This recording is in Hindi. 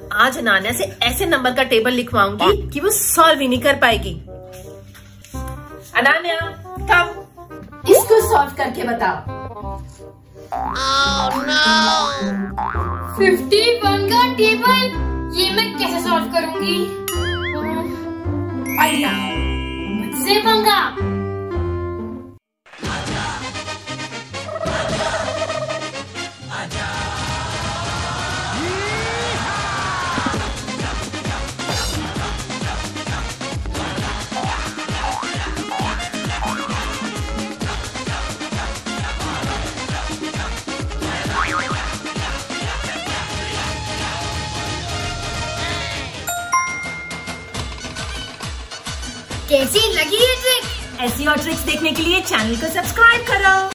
आज अनान्या से ऐसे नंबर का टेबल लिखवाऊंगी कि वो सॉल्व ही नहीं कर पाएगी। अनान्या कम, इसको सॉल्व करके बताओ। Oh, no. 51 का टेबल, ये मैं कैसे सॉल्व करूंगी? आइडिया, मुझसे पंगा। कैसी लगी ये ट्रिक? ऐसी और ट्रिक्स देखने के लिए चैनल को सब्सक्राइब करो।